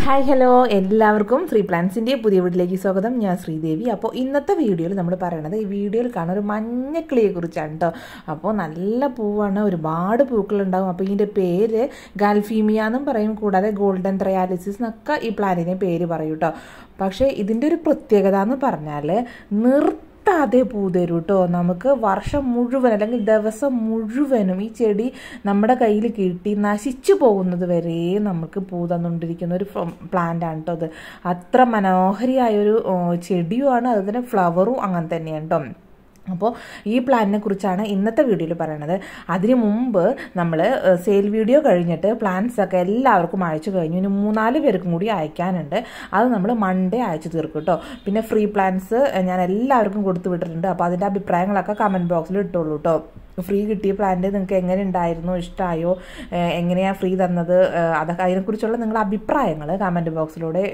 Hi hello എല്ലാവർക്കും ഫ്രീ പ്ലാൻസിൻ്റെ പുതിയ വീട്ടിലേക്ക് സ്വാഗതം. ഞാൻ ശ്രീദേവി. അപ്പോൾ ഇന്നത്തെ വീഡിയോയിൽ നമ്മൾ പറയണത് ഈ വീഡിയോയിൽ കാണുന്ന ഒരു മഞ്ഞക്കിളിയെ കുറിച്ചാണ് കേട്ടോ. അപ്പോൾ നല്ല പൂവാണ്, ഒരുപാട് പൂക്കളുണ്ടാകും. അപ്പോൾ ഇതിൻ്റെ പേര് ഗാൽഫീമിയ എന്നും പറയും, കൂടാതെ ഗോൾഡൻ ത്രയാലിസിസ് എന്നൊക്കെ ഈ പ്ലാന്റിനെ പേര് പറയും കേട്ടോ. പക്ഷേ ഇതിൻ്റെ ഒരു പ്രത്യേകത എന്ന് പറഞ്ഞാൽ നിർത്താതെ പൂ തരും കേട്ടോ. നമുക്ക് വർഷം മുഴുവൻ അല്ലെങ്കിൽ ദിവസം മുഴുവനും ഈ ചെടി നമ്മുടെ കയ്യിൽ കിട്ടി നശിച്ചു പോകുന്നത് വരെ നമുക്ക് പൂ തന്നുകൊണ്ടിരിക്കുന്ന ഒരു പ്ലാന്റ് ആണ് കേട്ടോ. അത് അത്ര മനോഹരിയായൊരു ചെടിയുമാണ്, അതുപോലെ ഫ്ലവറും അങ്ങനെ തന്നെയാണ് കേട്ടോ. അപ്പോൾ ഈ പ്ലാന്റിനെ കുറിച്ചാണ് ഇന്നത്തെ വീഡിയോയിൽ പറയണത്. അതിന് മുമ്പ് നമ്മൾ സെയിൽ വീഡിയോ കഴിഞ്ഞിട്ട് പ്ലാന്റ്സൊക്കെ എല്ലാവർക്കും അയച്ചു കഴിഞ്ഞു. ഇനി 3-4 പേർക്കും കൂടി അയക്കാനുണ്ട്. അത് നമ്മൾ മൺഡേ അയച്ചു തീർക്കും കേട്ടോ. പിന്നെ ഫ്രീ പ്ലാന്റ്സ് ഞാൻ എല്ലാവർക്കും കൊടുത്തു വിട്ടിട്ടുണ്ട്. അപ്പോൾ അതിൻ്റെ അഭിപ്രായങ്ങളൊക്കെ കമൻറ്റ് ബോക്സിൽ ഇട്ടുള്ളൂ കേട്ടോ. ഫ്രീ കിട്ടിയ പ്ലാന്റ് നിങ്ങൾക്ക് എങ്ങനെ ഉണ്ടായിരുന്നു, ഇഷ്ടമായോ, എങ്ങനെയാണ് ഫ്രീ തന്നത്, അതൊക്കെ അതിനെക്കുറിച്ചുള്ള നിങ്ങളുടെ അഭിപ്രായങ്ങൾ കമൻറ്റ് ബോക്സിലൂടെ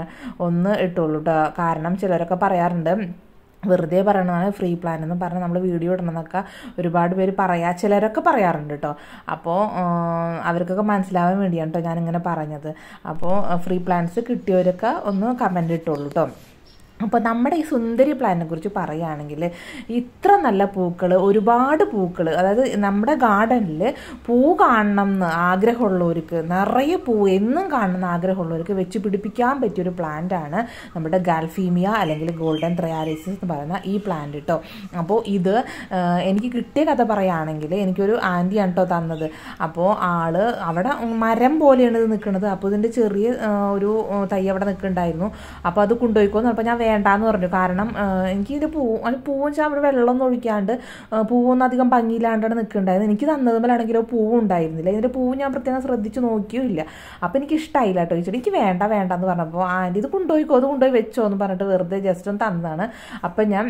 ഒന്ന് ഇട്ടുള്ളൂ കേട്ടോ. കാരണം ചിലരൊക്കെ പറയാറുണ്ട് വെറുതെ പറയണതാണ് ഫ്രീ പ്ലാൻ എന്ന് പറഞ്ഞാൽ നമ്മൾ വീഡിയോ ഇടണമെന്നൊക്കെ ഒരുപാട് പേര് ചിലരൊക്കെ പറയാറുണ്ട് കേട്ടോ. അപ്പോൾ അവർക്കൊക്കെ മനസ്സിലാവാൻ വേണ്ടിയാണ് കേട്ടോ ഞാനിങ്ങനെ പറഞ്ഞത്. അപ്പോൾ ഫ്രീ പ്ലാൻസ് കിട്ടിയവരൊക്കെ ഒന്ന് കമൻറ്റ് ഇട്ടുള്ളൂ കേട്ടോ. അപ്പോൾ നമ്മുടെ ഈ സുന്ദരി പ്ലാന്റിനെ കുറിച്ച് പറയുകയാണെങ്കിൽ ഇത്ര നല്ല പൂക്കൾ, ഒരുപാട് പൂക്കൾ, അതായത് നമ്മുടെ ഗാർഡനിൽ പൂ കാണണം എന്ന് ആഗ്രഹമുള്ളവർക്ക്, നിറയെ പൂ എന്നും കാണണമെന്ന് ആഗ്രഹമുള്ളവർക്ക് വെച്ച് പിടിപ്പിക്കാൻ പറ്റിയൊരു പ്ലാന്റാണ് നമ്മുടെ ഗാൽഫീമിയ അല്ലെങ്കിൽ ഗോൾഡൻ ത്രയാലിസിസ് എന്ന് പറയുന്ന ഈ പ്ലാന്റ് കേട്ടോ. അപ്പോൾ ഇത് എനിക്ക് കിട്ടിയ കഥ പറയുകയാണെങ്കിൽ എനിക്കൊരു ആൻറ്റിയാണ് കേട്ടോ തന്നത്. അപ്പോൾ ആള് അവിടെ മരം പോലെയാണ് ഇത് നിൽക്കുന്നത്. അപ്പോൾ ഇതിൻ്റെ ചെറിയ ഒരു തൈ അവിടെ നിൽക്കുന്നുണ്ടായിരുന്നു. അപ്പോൾ അത് കൊണ്ടുപോയിക്കോന്ന് പറഞ്ഞപ്പോൾ ഞാൻ വേണ്ടാന്ന് പറഞ്ഞു. കാരണം എനിക്ക് ഇതിൻ്റെ പൂവും വെച്ചാൽ അവിടെ വെള്ളമൊന്നും ഒഴിക്കാണ്ട് പൂവൊന്നും അധികം ഭംഗിയില്ലാണ്ടാണ് നിൽക്കുന്നുണ്ടായിരുന്നു. എനിക്ക് തന്നതുമ്പോഴാണെങ്കിലോ പൂവും ഉണ്ടായിരുന്നില്ല. ഇതിൻ്റെ പൂവ് ഞാൻ പ്രത്യേകം ശ്രദ്ധിച്ച് നോക്കിയുമില്ല. അപ്പോൾ എനിക്ക് ഇഷ്ടമായില്ല കേട്ടോ. ചോദിച്ചിട്ട് എനിക്ക് വേണ്ടെന്ന് പറഞ്ഞപ്പോൾ ആൻറ്റി ഇത് കൊണ്ടുപോയിക്കോ, അത് കൊണ്ടുപോയി വെച്ചോ എന്ന് പറഞ്ഞിട്ട് വെറുതെ ജസ്റ്റ് ഒന്ന് തന്നതാണ്. അപ്പം ഞാൻ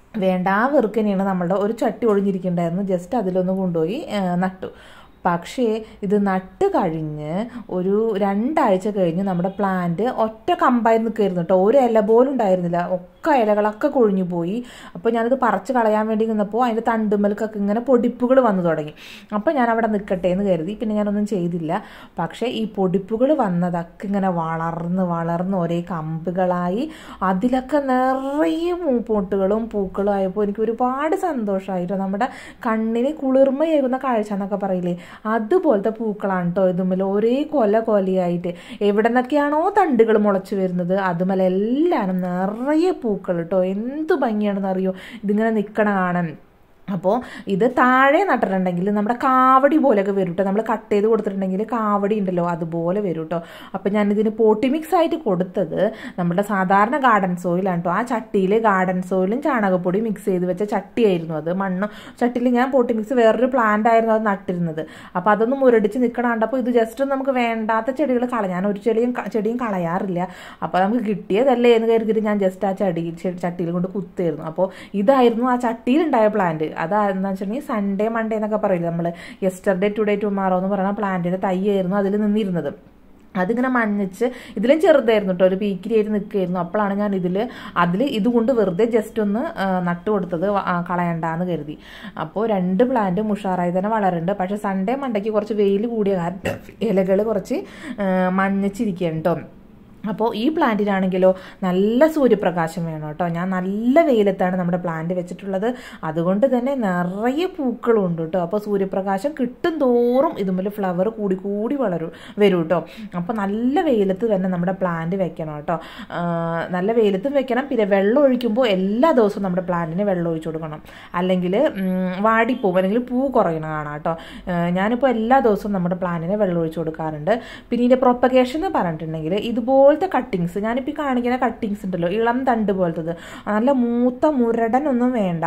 വെറുക്ക് തന്നെയാണ് നമ്മളുടെ ഒരു ചട്ടി ഒഴിഞ്ഞിരിക്കുന്നുണ്ടായിരുന്നു. ജസ്റ്റ് അതിലൊന്ന് കൊണ്ടുപോയി നട്ടു. പക്ഷേ ഇത് നട്ട് കഴിഞ്ഞ് ഒരു 2 ആഴ്ച കഴിഞ്ഞ് നമ്മുടെ പ്ലാന്റ് ഒറ്റ കമ്പായി നിൽക്കുമായിരുന്നു കേട്ടോ. ഒരു ഇല പോലും ഉണ്ടായിരുന്നില്ല, ഒക്കെ ഇലകളൊക്കെ കൊഴിഞ്ഞു പോയി. അപ്പോൾ ഞാനത് പറിച്ച് കളയാൻ വേണ്ടി നിന്നപ്പോൾ അതിൻ്റെ തണ്ടുമ്മൽക്കൊക്കെ ഇങ്ങനെ പൊടിപ്പുകൾ വന്നു തുടങ്ങി. അപ്പോൾ ഞാൻ അവിടെ നിൽക്കട്ടെ എന്ന് കരുതി പിന്നെ ഞാനൊന്നും ചെയ്തില്ല. പക്ഷേ ഈ പൊടിപ്പുകൾ വന്നതൊക്കെ ഇങ്ങനെ വളർന്ന് ഒരേ കമ്പുകളായി അതിലൊക്കെ നിറയെ പൂപ്പൊട്ടുകളും പൂക്കളും ആയപ്പോൾ എനിക്ക് ഒരുപാട് സന്തോഷമായിട്ടോ. നമ്മുടെ കണ്ണിന് കുളിർമയേകുന്ന കാഴ്ച എന്നൊക്കെ പറയില്ലേ, അതുപോലത്തെ പൂക്കളാണ് കേട്ടോ. ഇതുമേൽ ഒരേ കൊലയായിട്ട് എവിടെ നിന്നൊക്കെയാണോ തണ്ടുകൾ മുളച്ചു വരുന്നത് അതുമേലെല്ലാം നിറയെ പൂക്കൾ കേട്ടോ. എന്ത് ഭംഗിയാണെന്ന് അറിയോ ഇതിങ്ങനെ നിൽക്കണ കാണാൻ. അപ്പോൾ ഇത് താഴെ നട്ടിട്ടുണ്ടെങ്കിൽ നമ്മുടെ കാവടി പോലെയൊക്കെ വരും കേട്ടോ. നമ്മൾ കട്ട് ചെയ്ത് കൊടുത്തിട്ടുണ്ടെങ്കിൽ കാവടി ഉണ്ടല്ലോ അതുപോലെ വരും കേട്ടോ. അപ്പോൾ ഞാനിതിന് പോട്ടി മിക്സ് ആയിട്ട് കൊടുത്തത് നമ്മുടെ സാധാരണ ഗാർഡൻ സോയിലാണ് കേട്ടോ. ആ ചട്ടിയിൽ ഗാർഡൻ സോയിലും ചാണകപ്പൊടി മിക്സ് ചെയ്ത് വെച്ച ചട്ടിയായിരുന്നു അത്. ചട്ടിയിൽ ഞാൻ പോട്ടി മിക്സ് വേറൊരു പ്ലാന്റ് ആയിരുന്നു അത് നട്ടിരുന്നത്. അപ്പോൾ അതൊന്ന് മുരടിച്ച് നിൽക്കണുണ്ടപ്പോൾ ഇത് ജസ്റ്റ് നമുക്ക് വേണ്ടാത്ത ചെടികൾ ഞാൻ ഒരു ചെടിയും കളയാറില്ല. അപ്പോൾ നമുക്ക് കിട്ടിയതല്ലേ എന്ന് കരുതിയിട്ട് ഞാൻ ജസ്റ്റ് ആ ചട്ടിയിൽ കൊണ്ട് കുത്തായിരുന്നു. അപ്പോൾ ഇതായിരുന്നു ആ ചട്ടിയിലുണ്ടായ പ്ലാന്റ്. അതെന്താ വെച്ചിട്ടുണ്ടെങ്കിൽ സൺഡേ മൺഡേ എന്നൊക്കെ പറയില്ല നമ്മൾ, യെസ്റ്റർഡേ ടുഡേ ടുമാറോ എന്ന് പറയുന്ന പ്ലാന്റിൻ്റെ തൈയായിരുന്നു അതിൽ നിന്നിരുന്നത്. അതിങ്ങനെ മഞ്ഞച്ച് ഇതിലും ചെറുതായിരുന്നു കേട്ടോ, ഒരു പീക്കിരിയായിട്ട് നിൽക്കുകയായിരുന്നു. അപ്പോഴാണ് ഞാൻ അതിൽ ഇതുകൊണ്ട് വെറുതെ ജസ്റ്റ് ഒന്ന് നട്ടു കൊടുത്തത്, കളയണ്ടാന്ന് കരുതി. അപ്പോൾ 2 പ്ലാന്റും ഉഷാറായി തന്നെ വളരുന്നുണ്ട്. പക്ഷേ സൺഡേ മണ്ടയ്ക്ക് കുറച്ച് വെയിൽ കൂടിയ കാരണം ഇലകൾ കുറച്ച് മഞ്ഞച്ചിരിക്കുകയാണ് കേട്ടോ. അപ്പോൾ ഈ പ്ലാന്റിനാണെങ്കിലോ നല്ല സൂര്യപ്രകാശം വേണം കേട്ടോ. ഞാൻ നല്ല വെയിലത്താണ് നമ്മുടെ പ്ലാന്റ് വെച്ചിട്ടുള്ളത്. അതുകൊണ്ട് തന്നെ നിറയെ പൂക്കളും ഉണ്ട് കേട്ടോ. അപ്പോൾ സൂര്യപ്രകാശം കിട്ടും തോറും ഇതുപോലെ ഫ്ലവർ കൂടി വരും കേട്ടോ. അപ്പോൾ നല്ല വെയിലത്ത് തന്നെ നമ്മുടെ പ്ലാന്റ് വെക്കണം കേട്ടോ. നല്ല വെയിലത്തും വെക്കണം. പിന്നെ വെള്ളം ഒഴിക്കുമ്പോൾ എല്ലാ ദിവസവും നമ്മുടെ പ്ലാന്റിന് വെള്ളം ഒഴിച്ചു കൊടുക്കണം. അല്ലെങ്കിൽ വാടിപ്പോവും, അല്ലെങ്കിൽ പൂ കുറയണം കാണാം കേട്ടോ. ഞാനിപ്പോൾ എല്ലാ ദിവസവും നമ്മുടെ പ്ലാന്റിന് വെള്ളം ഒഴിച്ചു കൊടുക്കാറുണ്ട്. പിന്നെ ഇതിൻ്റെ പ്രൊപ്പഗേഷൻ എന്ന് പറഞ്ഞിട്ടുണ്ടെങ്കിൽ ഇതുപോലെ കട്ടിങ്സ്, ഞാനിപ്പോൾ കാണിക്കുന്ന കട്ടിങ്സ് ഉണ്ടല്ലോ, ഇളം തണ്ട് പോലത്തത്, നല്ല മൂത്ത മുരടനൊന്നും വേണ്ട,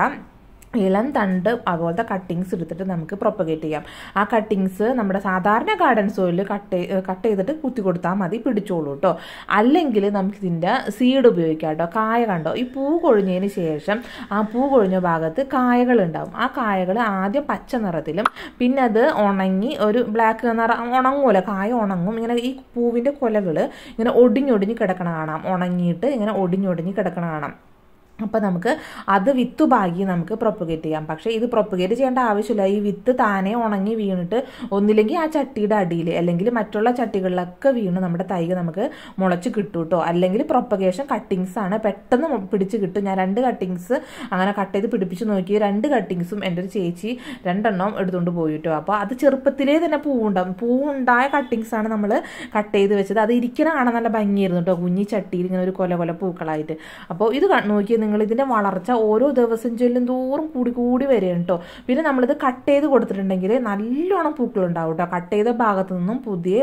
ഇളം തണ്ട് അതുപോലത്തെ കട്ടിങ്സ് എടുത്തിട്ട് നമുക്ക് പ്രൊപ്പഗേറ്റ് ചെയ്യാം. ആ കട്ടിങ്സ് നമ്മുടെ സാധാരണ ഗാർഡൻ സോയില് കട്ട് ചെയ്തിട്ട് കുത്തി കൊടുത്താൽ മതി, പിടിച്ചോളൂ കേട്ടോ. അല്ലെങ്കിൽ നമുക്കിതിൻ്റെ സീഡ് ഉപയോഗിക്കാം കേട്ടോ. കായ കണ്ടോ, ഈ പൂ കൊഴിഞ്ഞതിന് ശേഷം ആ പൂ കൊഴിഞ്ഞ ഭാഗത്ത് കായകൾ ഉണ്ടാവും. ആ കായകൾ ആദ്യം പച്ച നിറത്തിലും പിന്നെ അത് ഉണങ്ങി ഒരു ബ്ലാക്ക് നിറം ഉണങ്ങൂല, കായ ഉണങ്ങും. ഇങ്ങനെ ഈ പൂവിൻ്റെ കൊലകൾ ഇങ്ങനെ ഒടിഞ്ഞൊടിഞ്ഞ് കിടക്കണ കാണാം, ഉണങ്ങിയിട്ട് ഇങ്ങനെ ഒടിഞ്ഞൊടിഞ്ഞ് കിടക്കണ കാണാം. അപ്പോൾ നമുക്ക് അത് വിത്ത് പാകി നമുക്ക് പ്രൊപ്പഗേറ്റ് ചെയ്യാം. പക്ഷേ ഇത് പ്രൊപ്പഗേറ്റ് ചെയ്യേണ്ട ആവശ്യമില്ല. ഈ വിത്ത് താനെ ഉണങ്ങി വീണിട്ട് ഒന്നില്ലെങ്കിൽ ആ ചട്ടിയുടെ അടിയിൽ അല്ലെങ്കിൽ മറ്റുള്ള ചട്ടികളിലൊക്കെ വീണ് നമ്മുടെ തൈ നമുക്ക് മുളച്ച് കിട്ടും കേട്ടോ. അല്ലെങ്കിൽ പ്രൊപ്പഗേഷൻ കട്ടിങ്സ് ആണ്, പെട്ടെന്ന് പിടിച്ച് കിട്ടും. ഞാൻ 2 കട്ടിങ്സ് അങ്ങനെ കട്ട് ചെയ്ത് പിടിപ്പിച്ച് നോക്കി. 2 കട്ടിങ്സും എൻ്റെ ഒരു ചേച്ചി 2 എണ്ണം എടുത്തുകൊണ്ട് പോയി കേട്ടോ. അപ്പോൾ അത് ചെറുപ്പത്തിലേ തന്നെ പൂവുണ്ടാവും. പൂവുണ്ടായ കട്ടിങ്സ് ആണ് നമ്മൾ കട്ട് ചെയ്ത് വെച്ചത്. അത് ഇരിക്കണ കാണാൻ നല്ല ഭംഗിയായിരുന്നു കേട്ടോ, കുഞ്ഞി ചട്ടിയിൽ ഇങ്ങനെ ഒരു കൊല കൊല പൂക്കളായിട്ട്. അപ്പോൾ ഇത് നോക്കിയാൽ നിങ്ങൾ ഇതിൻ്റെ വളർച്ച ഓരോ ദിവസം ചെല്ലും തോറും കൂടി കൂടി വരും കേട്ടോ. പിന്നെ നമ്മളിത് കട്ട് ചെയ്ത് കൊടുത്തിട്ടുണ്ടെങ്കിൽ നല്ലോണം പൂക്കളുണ്ടാവും കേട്ടോ. കട്ട് ചെയ്ത ഭാഗത്തു നിന്നും പുതിയ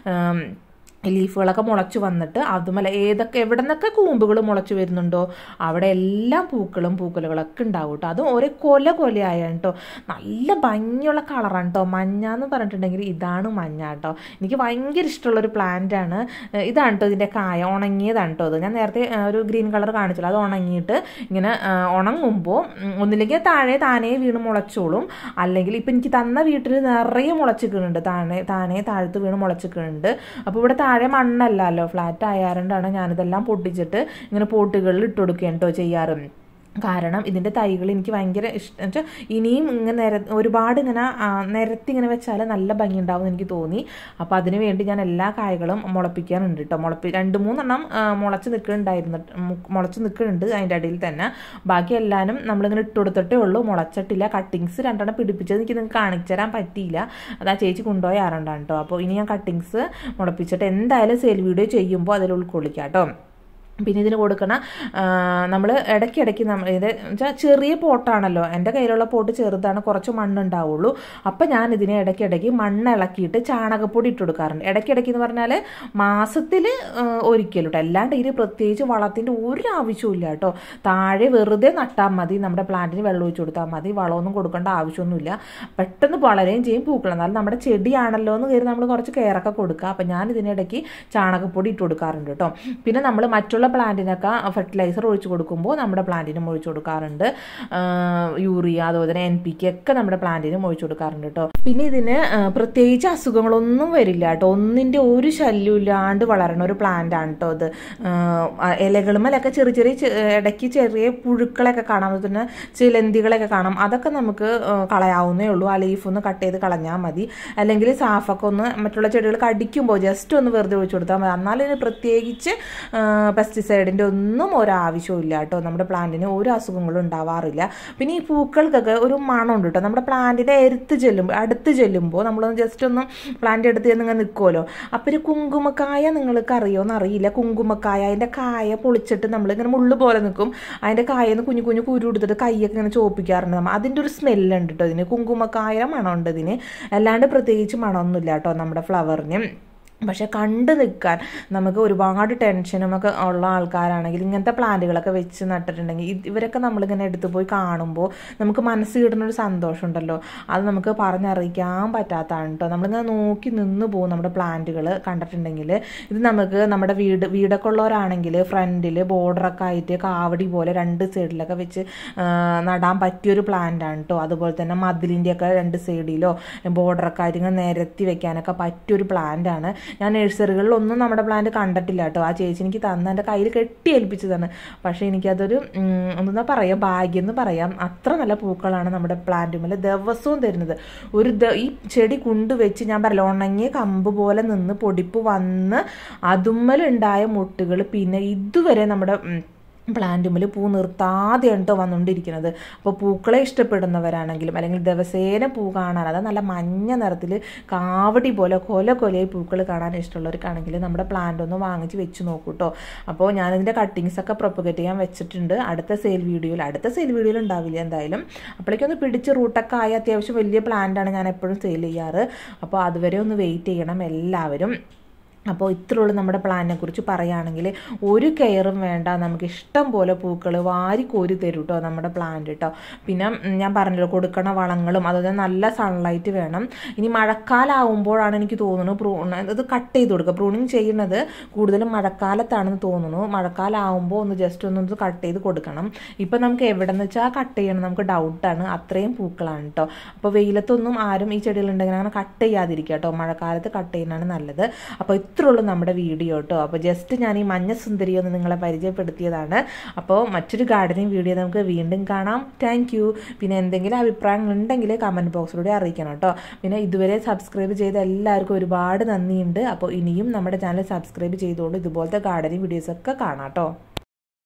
ലീഫുകളൊക്കെ മുളച്ച് വന്നിട്ട് അതുമല്ല എവിടെ നിന്നൊക്കെ കൂമ്പുകൾ മുളച്ച് വരുന്നുണ്ടോ അവിടെ എല്ലാം പൂക്കളുകളൊക്കെ ഉണ്ടാവും കേട്ടോ. അതും ഒരേ കൊലയായ കേട്ടോ. നല്ല ഭംഗിയുള്ള കളറാണ് കേട്ടോ. മഞ്ഞ എന്ന് പറഞ്ഞിട്ടുണ്ടെങ്കിൽ ഇതാണ് മഞ്ഞ കേട്ടോ. എനിക്ക് ഭയങ്കര ഇഷ്ടമുള്ളൊരു പ്ലാന്റാണ്. ഇതാണ് കേട്ടോ ഇതിൻ്റെ കായ, ഉണങ്ങിയതാണ് കേട്ടോ. അത് ഞാൻ നേരത്തെ ഒരു ഗ്രീൻ കളർ കാണിച്ചല്ലോ, അത് ഉണങ്ങിയിട്ട് ഇങ്ങനെ ഉണങ്ങുമ്പോൾ ഒന്നില്ലെങ്കിൽ താനേ വീണ് മുളച്ചോളും, അല്ലെങ്കിൽ ഇപ്പം എനിക്ക് തന്ന വീട്ടിൽ നിറയെ മുളച്ചിക്കുന്നുണ്ട്, താനേ താഴത്ത് വീണ് മുളച്ചിക്കുന്നുണ്ട്. അപ്പോൾ ഇവിടെ താഴെ മണ്ണല്ലല്ലോ, ഫ്ലാറ്റ് ആയാറുണ്ടാണ് ഞാനിതെല്ലാം പൊട്ടിച്ചിട്ട് ഇങ്ങനെ പോട്ടുകളിൽ ഇട്ട് കൊടുക്കുകയാണ് കേട്ടോ ചെയ്യാറ്. കാരണം ഇതിൻ്റെ തൈകൾ എനിക്ക് ഭയങ്കര ഇഷ്ടം വെച്ചാൽ ഇനിയും ഇങ്ങനെ ഒരുപാട് ഇങ്ങനെ നിരത്തി ഇങ്ങനെ വെച്ചാൽ നല്ല ഭംഗി ഉണ്ടാവും എന്ന് എനിക്ക് തോന്നി. അപ്പോൾ അതിന് വേണ്ടി ഞാൻ എല്ലാ കായകളും മുളപ്പിക്കാറുണ്ട് കേട്ടോ. 2-3 എണ്ണം മുളച്ച് നിൽക്കുന്നുണ്ട് അതിൻ്റെ അടിയിൽ തന്നെ. ബാക്കി എല്ലാവരും നമ്മളിങ്ങനെ ഇട്ട് കൊടുത്തിട്ടേ ഉള്ളൂ, മുളച്ചിട്ടില്ല. കട്ടിങ്സ് 2 എണ്ണം പിടിപ്പിച്ചത് എനിക്ക് നിങ്ങൾക്ക് കാണിച്ചു തരാൻ പറ്റിയില്ല, അത് ആ ചേച്ചി കൊണ്ടുപോയി ആറുണ്ടാണ് കേട്ടോ. അപ്പോൾ ഇനി ഞാൻ കട്ടിങ്സ് മുളപ്പിച്ചിട്ട് എന്തായാലും സെയിൽ വീഡിയോ ചെയ്യുമ്പോൾ അതിൽ ഉൾക്കൊള്ളിക്കാം കേട്ടോ. പിന്നെ ഇതിന് കൊടുക്കണ നമ്മൾ ഇടയ്ക്കിടയ്ക്ക് ഇത് വെച്ചാൽ ചെറിയ പോട്ടാണല്ലോ, എൻ്റെ കയ്യിലുള്ള പോട്ട് ചെറുതാണ്, കുറച്ച് മണ്ണുണ്ടാവുള്ളൂ. അപ്പം ഞാൻ ഇതിനെ ഇടയ്ക്കിടയ്ക്ക് മണ്ണ് ഇളക്കിയിട്ട് ചാണകപ്പൊടി ഇട്ട് കൊടുക്കാറുണ്ട്. ഇടയ്ക്കിടയ്ക്ക് എന്ന് പറഞ്ഞാൽ മാസത്തിൽ ഒരിക്കലും കേട്ടോ. അല്ലാണ്ട് ഇതിന് പ്രത്യേകിച്ച് വളത്തിൻ്റെ ഒരു ആവശ്യമില്ല കേട്ടോ. താഴെ വെറുതെ നട്ടാൽ മതി, നമ്മുടെ പ്ലാന്റിന് വെള്ളം ഒഴിച്ച് കൊടുത്താൽ മതി, വളമൊന്നും കൊടുക്കേണ്ട ആവശ്യമൊന്നുമില്ല. പെട്ടെന്ന് വളരുകയും ചെയ്യും, പൂക്കൾ. എന്നാലും നമ്മുടെ ചെടിയാണല്ലോ എന്ന് കയറി നമ്മൾ കുറച്ച് കെയറൊക്കെ കൊടുക്കുക. അപ്പം ഞാൻ ഇതിനിടയ്ക്ക് ചാണകപ്പൊടി ഇട്ട് കൊടുക്കാറുണ്ട് കേട്ടോ. പിന്നെ നമ്മൾ മറ്റുള്ള പ്ലാന്റിനൊക്കെ ഫെർട്ടിലൈസർ ഒഴിച്ചു കൊടുക്കുമ്പോൾ നമ്മുടെ പ്ലാന്റിനും ഒഴിച്ചു കൊടുക്കാറുണ്ട്. യൂറിയ അതുപോലെ തന്നെ NPK ഒക്കെ നമ്മുടെ പ്ലാന്റിനും ഒഴിച്ചു കൊടുക്കാറുണ്ട് കേട്ടോ. പിന്നെ ഇതിന് പ്രത്യേകിച്ച് അസുഖങ്ങളൊന്നും വരില്ല കേട്ടോ. ഒന്നിൻ്റെ ഒരു ശല്യം ഇല്ലാണ്ട് വളരണ ഒരു പ്ലാന്റ് ആണ് കേട്ടോ ഇത്. ഇലകളുമലൊക്കെ ഇടയ്ക്ക് ചെറിയ പുഴുക്കളൊക്കെ കാണാം, അതുപോലെ തന്നെ ചിലന്തികളൊക്കെ കാണാം. അതൊക്കെ നമുക്ക് കളയാവുന്നേ ഉള്ളൂ. ആ ലീഫ് ഒന്ന് കട്ട് ചെയ്ത് കളഞ്ഞാൽ മതി. അല്ലെങ്കിൽ സാഫൊക്കെ ഒന്ന് മറ്റുള്ള ചെടികൾ കടിക്കുമ്പോൾ ജസ്റ്റ് ഒന്ന് വെറുതെ ഒഴിച്ചു കൊടുത്താൽ മതി. എന്നാലും ഇതിന് പ്രത്യേകിച്ച് പെസ്റ്റിസൈഡിൻ്റെ ഒന്നും ഒരാവശ്യവും ഇല്ല കേട്ടോ. നമ്മുടെ പ്ലാന്റിന് ഒരു അസുഖങ്ങളും ഉണ്ടാവാറില്ല. പിന്നെ ഈ പൂക്കൾക്കൊക്കെ ഒരു മണമുണ്ട് കേട്ടോ. നമ്മുടെ പ്ലാന്റിൻ്റെ അടുത്ത് ചെല്ലുമ്പോൾ നമ്മളൊന്ന് ജസ്റ്റ് ഒന്ന് പ്ലാന്റ് എടുത്ത് ഇങ്ങനെ നിൽക്കുമല്ലോ. അപ്പോൾ ഒരു കുങ്കുമക്കായ നിങ്ങൾക്ക് അറിയുമോ അറിയില്ല. കുങ്കുമക്കായ അതിൻ്റെ കായ പൊളിച്ചിട്ട് നമ്മളിങ്ങനെ മുള്ളു പോലെ നിൽക്കും. അതിൻ്റെ കായെന്ന് കുഞ്ഞു കുരു എടുത്തിട്ട് കൈയൊക്കെ ഇങ്ങനെ ചോപ്പിക്കാറുണ്ട് നമ്മൾ. അതിൻ്റെ ഒരു സ്മെല്ലുണ്ട് കേട്ടോ ഇതിന്. കുങ്കുമക്കായ മണമുണ്ട് ഇതിന്. അല്ലാണ്ട് പ്രത്യേകിച്ച് മണമൊന്നുമില്ല കേട്ടോ നമ്മുടെ ഫ്ലവറിന്. പക്ഷെ കണ്ടു നിൽക്കാൻ നമുക്ക് ഒരുപാട് ടെൻഷനും ഒക്കെ ഉള്ള ആൾക്കാരാണെങ്കിൽ ഇങ്ങനത്തെ പ്ലാന്റുകളൊക്കെ വെച്ച് നട്ടിട്ടുണ്ടെങ്കിൽ ഇവരൊക്കെ നമ്മളിങ്ങനെ എടുത്തു പോയി കാണുമ്പോൾ നമുക്ക് മനസ്സ് കിട്ടുന്നൊരു സന്തോഷം ഉണ്ടല്ലോ, അത് നമുക്ക് പറഞ്ഞറിയിക്കാൻ പറ്റാത്തതാണ് കേട്ടോ. നമ്മളിങ്ങനെ നോക്കി നിന്ന് പോകും നമ്മുടെ പ്ലാന്റുകൾ കണ്ടിട്ടുണ്ടെങ്കിൽ. ഇത് നമുക്ക് നമ്മുടെ വീടൊക്കെ ഉള്ളവരാണെങ്കിൽ ഫ്രണ്ടിൽ ബോർഡറൊക്കെ ആയിട്ട് കാവടി പോലെ 2 സൈഡിലൊക്കെ വെച്ച് നടാൻ പറ്റിയൊരു പ്ലാന്റാണ് കേട്ടോ. അതുപോലെ തന്നെ മതിലിൻ്റെയൊക്കെ 2 സൈഡിലോ ബോർഡറൊക്കെ ആയിട്ട് ഇങ്ങനെ നിരത്തി വെക്കാനൊക്കെ പറ്റിയൊരു പ്ലാന്റാണ്. ഞാൻ നഴ്സറികളിലൊന്നും നമ്മുടെ പ്ലാന്റ് കണ്ടിട്ടില്ല കേട്ടോ. ആ ചേച്ചി എനിക്ക് തന്ന എൻ്റെ കയ്യിൽ കെട്ടി ഏൽപ്പിച്ചതാണ്. പക്ഷേ എനിക്കതൊരു എന്താ പറയുക, ഭാഗ്യം എന്ന് പറയാം. അത്ര നല്ല പൂക്കളാണ് നമ്മുടെ പ്ലാന്റുമേൽ ദിവസവും തരുന്നത്. ഈ ചെടി കൊണ്ടുവച്ച് ഞാൻ പറയല ഉണങ്ങിയ കമ്പ് പോലെ നിന്ന് പൊടിപ്പ് വന്ന് അതുമ്മലുണ്ടായ മുട്ടുകൾ പിന്നെ ഇതുവരെ നമ്മുടെ പ്ലാന്റുമ്മിൽ പൂ നിർത്താതെയാണ് കേട്ടോ വന്നുകൊണ്ടിരിക്കുന്നത്. അപ്പോൾ പൂക്കളെ ഇഷ്ടപ്പെടുന്നവരാണെങ്കിലും അല്ലെങ്കിൽ ദിവസേന പൂ കാണാൻ, അത് നല്ല മഞ്ഞ നിറത്തിൽ കാവടി പോലെ കൊലയായി പൂക്കൾ കാണാൻ ഇഷ്ടമുള്ളവർക്കാണെങ്കിൽ നമ്മുടെ പ്ലാന്റ് ഒന്ന് വാങ്ങിച്ച് വെച്ച് നോക്കൂ കേട്ടോ. അപ്പോൾ ഞാനിതിൻ്റെ കട്ടിങ്സൊക്കെ പ്രൊപ്പഗേറ്റ് ചെയ്യാൻ വെച്ചിട്ടുണ്ട്. അടുത്ത സെയിൽ വീഡിയോയിൽ ഉണ്ടാവില്ല എന്തായാലും. അപ്പോഴേക്കൊന്ന് പിടിച്ച് റൂട്ടൊക്കെ ആയി അത്യാവശ്യം വലിയ പ്ലാന്റാണ് ഞാൻ എപ്പോഴും സെയിൽ ചെയ്യാറ്. അപ്പോൾ അതുവരെ ഒന്ന് വെയിറ്റ് ചെയ്യണം എല്ലാവരും. അപ്പോൾ ഇത്രയുള്ള നമ്മുടെ പ്ലാനിനെ കുറിച്ച് പറയുകയാണെങ്കിൽ ഒരു കെയറും വേണ്ട, നമുക്ക് ഇഷ്ടം പോലെ പൂക്കൾ വാരി കോരി തരും കേട്ടോ നമ്മുടെ പ്ലാന്റ് കേട്ടോ. പിന്നെ ഞാൻ പറഞ്ഞല്ലോ കൊടുക്കണ വളങ്ങളും അതുപോലെ നല്ല സൺലൈറ്റ് വേണം. ഇനി മഴക്കാലമാകുമ്പോഴാണ് എനിക്ക് തോന്നുന്നു ഇത് കട്ട് ചെയ്ത് കൊടുക്കുക. പ്രൂണിങ് ചെയ്യുന്നത് കൂടുതലും മഴക്കാലത്താണെന്ന് തോന്നുന്നു. മഴക്കാലമാകുമ്പോൾ ഒന്ന് ജസ്റ്റ് ഒന്ന് കട്ട് ചെയ്ത് കൊടുക്കണം. ഇപ്പം നമുക്ക് എവിടെ നിന്ന് വെച്ചാൽ കട്ട് ചെയ്യണം നമുക്ക് ഡൗട്ടാണ്, അത്രയും പൂക്കളാണ് കേട്ടോ. അപ്പോൾ വെയിലത്തൊന്നും ആരും ഈ ചെടികളുണ്ടെങ്കിൽ അങ്ങനെ കട്ട് ചെയ്യാതിരിക്കുക കേട്ടോ. മഴക്കാലത്ത് കട്ട് ചെയ്യുന്നതാണ് നല്ലത്. അപ്പോൾ ഉള്ളൂ നമ്മുടെ വീഡിയോ കേട്ടോ. അപ്പോൾ ജസ്റ്റ് ഞാൻ ഈ മഞ്ഞ സുന്ദരി ഒന്ന് നിങ്ങളെ പരിചയപ്പെടുത്തിയതാണ്. അപ്പോൾ മറ്റൊരു ഗാർഡനിങ് വീഡിയോ നമുക്ക് വീണ്ടും കാണാം. Thank you. പിന്നെ എന്തെങ്കിലും അഭിപ്രായങ്ങൾ ഉണ്ടെങ്കിൽ കമൻറ്റ് ബോക്സിലൂടെ അറിയിക്കണം കേട്ടോ. പിന്നെ ഇതുവരെ സബ്സ്ക്രൈബ് ചെയ്ത എല്ലാവർക്കും ഒരുപാട് നന്ദിയുണ്ട്. അപ്പോൾ ഇനിയും നമ്മുടെ ചാനൽ സബ്സ്ക്രൈബ് ചെയ്തുകൊണ്ട് ഇതുപോലത്തെ ഗാർഡനിങ് വീഡിയോസൊക്കെ കാണാം കേട്ടോ.